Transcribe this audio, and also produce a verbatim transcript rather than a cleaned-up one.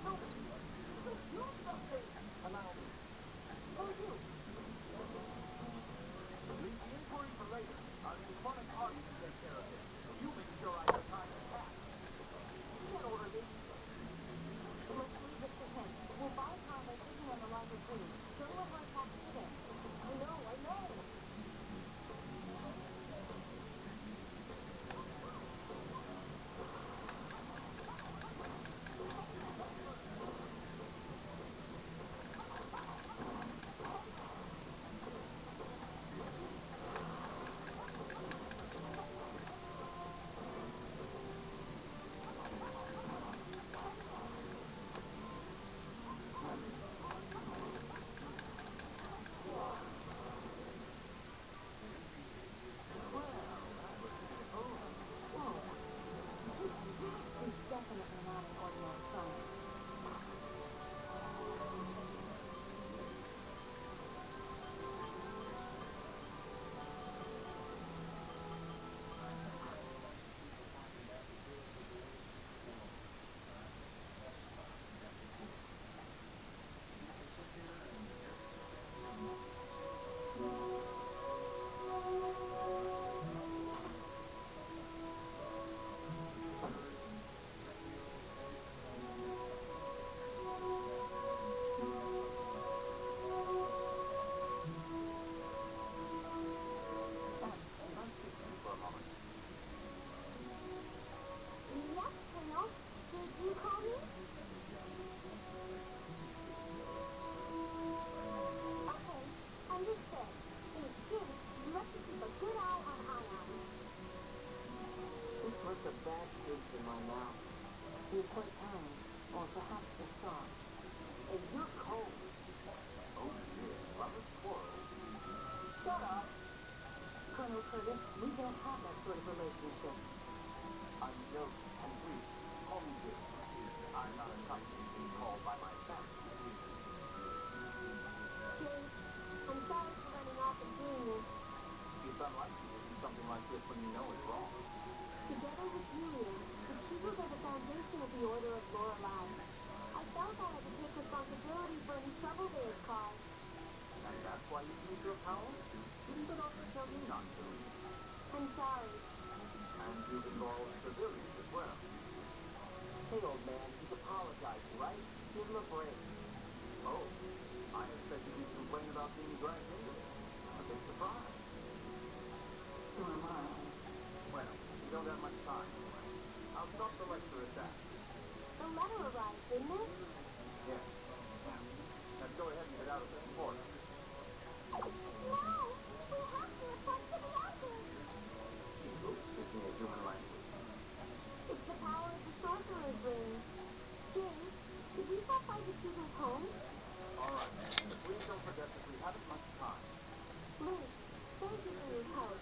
Do something! Allow me. Oh, you! Leave the inquiry for later. I'll need one of party to take care of it. You make sure I have time to pass. You can't order me. Let's leave it to him. We'll buy time by taking on the Liger Queen. Don't let her attack the ship. I know, I know! He's definitely not an ordinary client. Yes, Colonel. Did you call me? Okay, understood. If Jim, you have to keep a good eye on Ion. This left a bad taste in my mouth. He's quite kind, or perhaps just soft. And you're cold. Oh dear, lovers quarrel. Shut up! Colonel Curtis, we can't have that sort of relationship. I'm joking, and please, call me Jim. I'm not accustomed to being called by my family. Jay, I'm sorry for running off and doing this. It's unlikely to do something like this when you know it's wrong. Together with Julian, the Choosers are the foundation of the Order of Lorelei. I felt I had to take responsibility for any trouble they had caused. And that's why you use your power? Didn't it always tell me not to? I'm sorry. And you've involved civilians as well. Hey, old man, he's apologizing, right? Give him a break. Oh, I expected you to complain about being dragged into this. A big surprise. So am I. Well, we don't have much time anyway. I'll stop the lecture at that. The letter arrived, didn't it? Yes. Now, let's go ahead and get out of this forest. No! We have to report to the elders! Eagle, speak me a human language. It's the power of the sorcerer's ring. James, should we go find the Choosers home? All right, but please don't forget that we haven't much time. Luke, thank you for your help.